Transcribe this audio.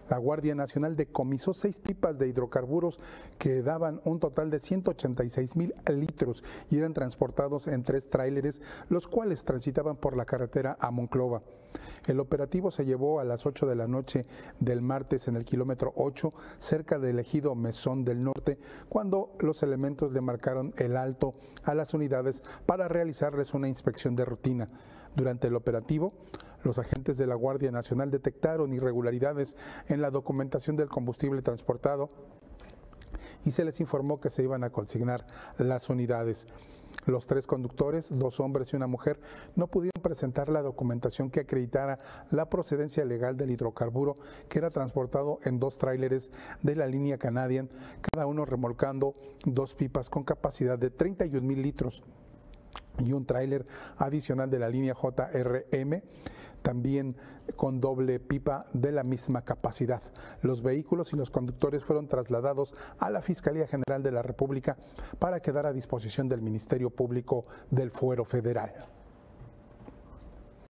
La Guardia Nacional decomisó 6 pipas de hidrocarburos que daban un total de 186,000 litros y eran transportados en 3 tráileres, los cuales transitaban por la carretera a Monclova. El operativo se llevó a las 8 de la noche del martes en el kilómetro 8, cerca del ejido Mesón del Norte, cuando los elementos le marcaron el alto a las unidades para realizarles una inspección de rutina. Durante el operativo, los agentes de la Guardia Nacional detectaron irregularidades en la documentación del combustible transportado y se les informó que se iban a consignar las unidades. Los 3 conductores, 2 hombres y una mujer, no pudieron presentar la documentación que acreditara la procedencia legal del hidrocarburo que era transportado en 2 tráileres de la línea Canadian, cada uno remolcando 2 pipas con capacidad de 31,000 litros. Y un tráiler adicional de la línea JRM, también con doble pipa de la misma capacidad. Los vehículos y los conductores fueron trasladados a la Fiscalía General de la República para quedar a disposición del Ministerio Público del Fuero Federal.